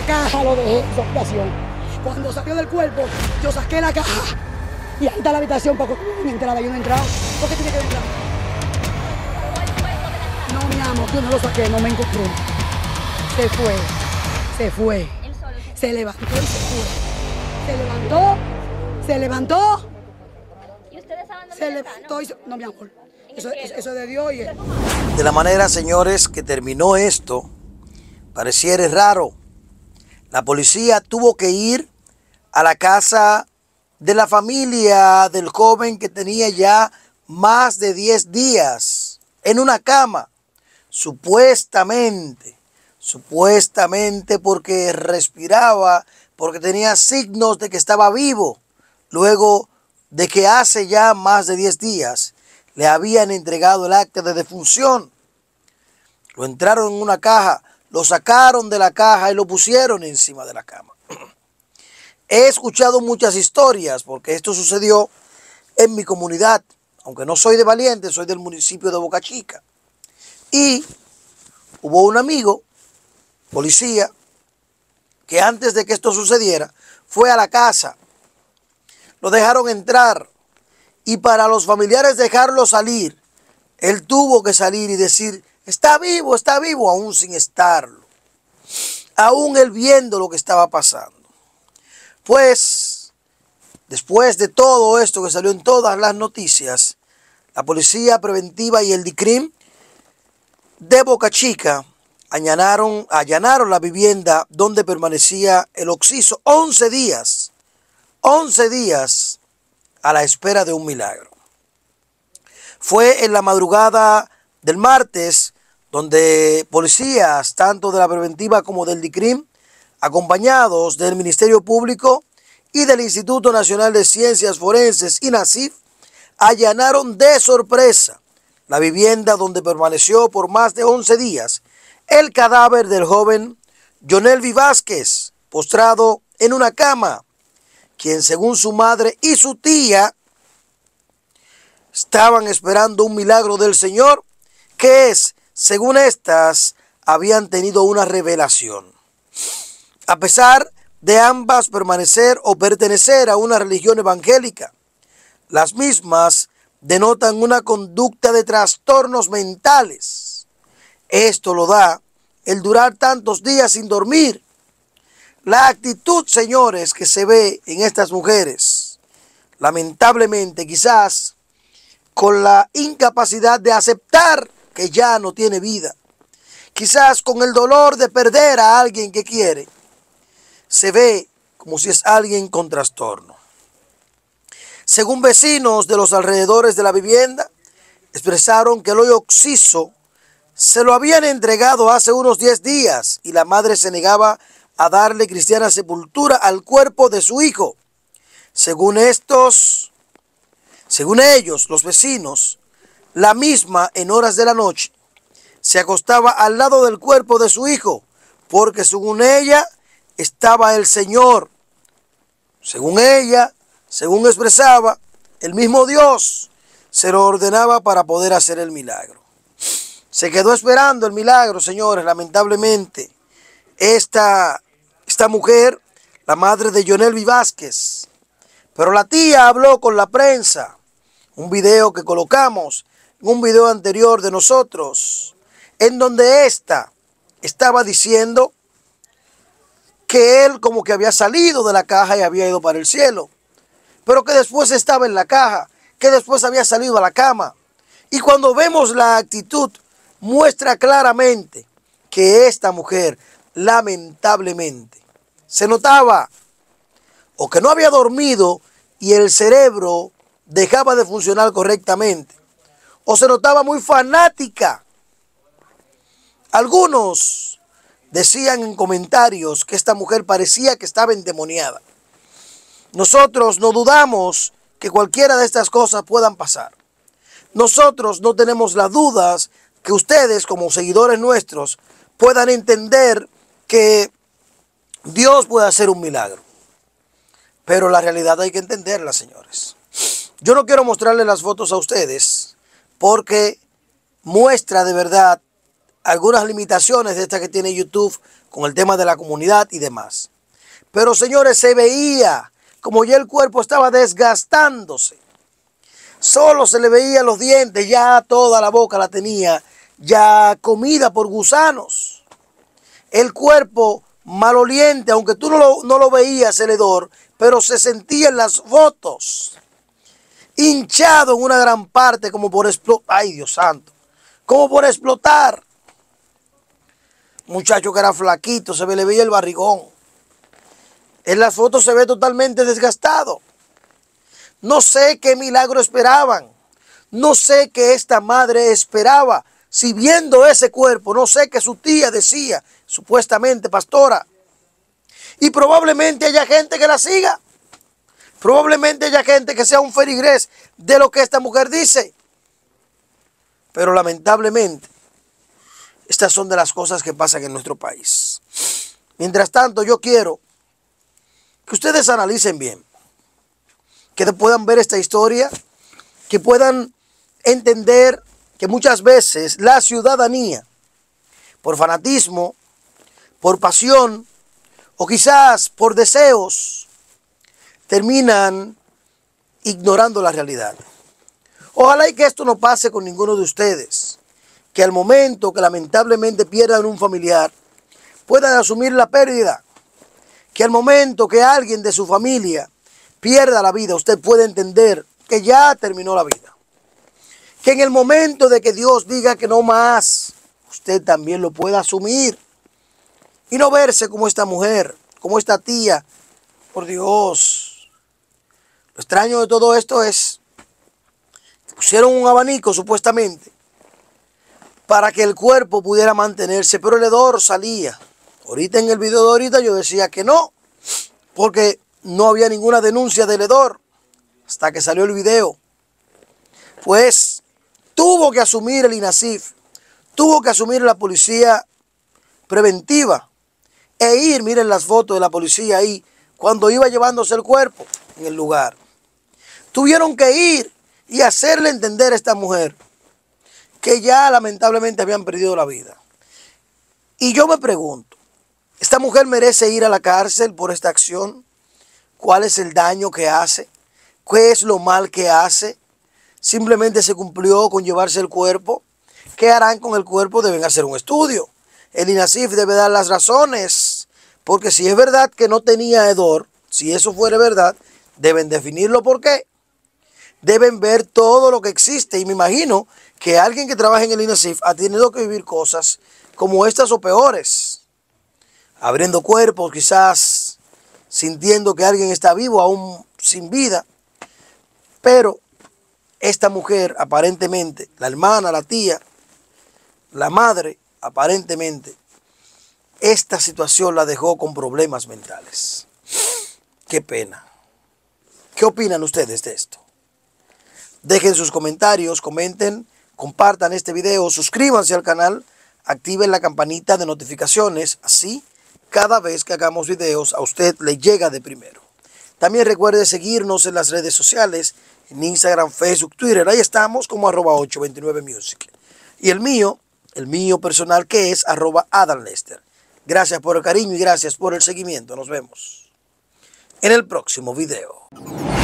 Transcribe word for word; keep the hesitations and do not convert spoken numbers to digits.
caja lo dejé en su habitación. Cuando salió del cuerpo, yo saqué la caja. Y ahí está la habitación para que mi entrada. Yo no he entrado. ¿Por qué tiene que entrar? No, mi amor, yo no lo saqué, no me encontró. Se fue, se fue. Se levantó y se fue. Se levantó, se levantó. ¿Y ustedes saben dónde Se está, levantó no? y se... No, mi amor. Eso, eso, eso es de Dios. Y... De la manera, señores, que terminó esto, pareciera raro. La policía tuvo que ir a la casa de la familia del joven que tenía ya más de diez días en una cama, supuestamente, supuestamente porque respiraba, porque tenía signos de que estaba vivo, luego de que hace ya más de diez días le habían entregado el acta de defunción. Lo entraron en una caja, lo sacaron de la caja y lo pusieron encima de la cama. He escuchado muchas historias porque esto sucedió en mi comunidad. Aunque no soy de Valiente, soy del municipio de Boca Chica. Y hubo un amigo, policía, que antes de que esto sucediera, fue a la casa. Lo dejaron entrar. Y para los familiares dejarlo salir, él tuvo que salir y decir, está vivo, está vivo, aún sin estarlo. Aún él viendo lo que estaba pasando. Pues, después de todo esto que salió en todas las noticias, la Policía Preventiva y el D I C R I M de Boca Chica allanaron, allanaron la vivienda donde permanecía el occiso once días, once días a la espera de un milagro. Fue en la madrugada del martes donde policías, tanto de la preventiva como del D I C R I M, acompañados del Ministerio Público y del Instituto Nacional de Ciencias Forenses, INACIF, allanaron de sorpresa la vivienda donde permaneció por más de once días el cadáver del joven Jonelvi Vázquez, postrado en una cama, quien según su madre y su tía estaban esperando un milagro del Señor, que es, según estas, habían tenido una revelación. A pesar de ambas permanecer o pertenecer a una religión evangélica, las mismas denotan una conducta de trastornos mentales. Esto lo da el durar tantos días sin dormir. La actitud, señores, que se ve en estas mujeres, lamentablemente quizás con la incapacidad de aceptar que ya no tiene vida, quizás con el dolor de perder a alguien que quiere, se ve como si es alguien con trastorno. Según vecinos de los alrededores de la vivienda, expresaron que el hoyo occiso se lo habían entregado hace unos diez días y la madre se negaba a darle cristiana sepultura al cuerpo de su hijo. Según estos, según ellos, los vecinos, la misma en horas de la noche se acostaba al lado del cuerpo de su hijo, porque según ella estaba el Señor. Según ella, según expresaba, el mismo Dios se lo ordenaba para poder hacer el milagro. Se quedó esperando el milagro, señores, lamentablemente. Esta, esta mujer, la madre de Jonelvi Vázquez. Pero la tía habló con la prensa. Un video que colocamos, un video anterior de nosotros, en donde esta estaba diciendo que él como que había salido de la caja y había ido para el cielo, pero que después estaba en la caja, que después había salido a la cama. Y cuando vemos la actitud, muestra claramente que esta mujer, lamentablemente, se notaba o que no había dormido y el cerebro dejaba de funcionar correctamente, o se notaba muy fanática. Algunos decían en comentarios que esta mujer parecía que estaba endemoniada. Nosotros no dudamos que cualquiera de estas cosas puedan pasar. Nosotros no tenemos las dudas que ustedes, como seguidores nuestros, puedan entender que Dios puede hacer un milagro. Pero la realidad hay que entenderla, señores. Yo no quiero mostrarles las fotos a ustedes porque muestra de verdad algunas limitaciones de estas que tiene YouTube con el tema de la comunidad y demás. Pero señores, se veía como ya el cuerpo estaba desgastándose. Solo se le veían los dientes, ya toda la boca la tenía ya comida por gusanos. El cuerpo maloliente, aunque tú no lo, no lo veías el hedor, pero se sentía en las fotos. Hinchado en una gran parte como por explotar. Ay, Dios santo. Como por explotar. Muchacho que era flaquito, se le veía el barrigón. En las fotos se ve totalmente desgastado. No sé qué milagro esperaban. No sé qué esta madre esperaba. Si viendo ese cuerpo, no sé qué su tía decía, supuestamente pastora. Y probablemente haya gente que la siga. Probablemente haya gente que sea un feligrés de lo que esta mujer dice. Pero lamentablemente, estas son de las cosas que pasan en nuestro país. Mientras tanto, yo quiero que ustedes analicen bien, que puedan ver esta historia, que puedan entender que muchas veces la ciudadanía, por fanatismo, por pasión o quizás por deseos, terminan ignorando la realidad. Ojalá y que esto no pase con ninguno de ustedes, que al momento que lamentablemente pierdan un familiar, puedan asumir la pérdida, que al momento que alguien de su familia pierda la vida, usted puede entender que ya terminó la vida. Que en el momento de que Dios diga que no más, usted también lo pueda asumir. Y no verse como esta mujer, como esta tía. Por Dios. Lo extraño de todo esto es que pusieron un abanico supuestamente para que el cuerpo pudiera mantenerse, pero el hedor salía. Ahorita en el video de ahorita yo decía que no, porque no había ninguna denuncia del hedor hasta que salió el video. Pues tuvo que asumir el INASIF, tuvo que asumir la policía preventiva e ir, miren las fotos de la policía ahí, cuando iba llevándose el cuerpo en el lugar. Tuvieron que ir y hacerle entender a esta mujer que ya lamentablemente habían perdido la vida. Y yo me pregunto, ¿esta mujer merece ir a la cárcel por esta acción? ¿Cuál es el daño que hace? ¿Qué es lo mal que hace? ¿Simplemente se cumplió con llevarse el cuerpo? ¿Qué harán con el cuerpo? Deben hacer un estudio. El INASIF debe dar las razones, porque si es verdad que no tenía hedor, si eso fuera verdad, deben definirlo por qué. Deben ver todo lo que existe y me imagino que alguien que trabaja en el INASIF ha tenido que vivir cosas como estas o peores. Abriendo cuerpos, quizás sintiendo que alguien está vivo aún sin vida. Pero esta mujer aparentemente, la hermana, la tía, la madre, aparentemente, esta situación la dejó con problemas mentales. Qué pena. ¿Qué opinan ustedes de esto? Dejen sus comentarios, comenten, compartan este video, suscríbanse al canal, activen la campanita de notificaciones, así cada vez que hagamos videos a usted le llega de primero. También recuerde seguirnos en las redes sociales, en Instagram, Facebook, Twitter, ahí estamos como arroba ocho veintinueve music. Y el mío, el mío personal que es arroba Adam Lester. Gracias por el cariño y gracias por el seguimiento. Nos vemos en el próximo video.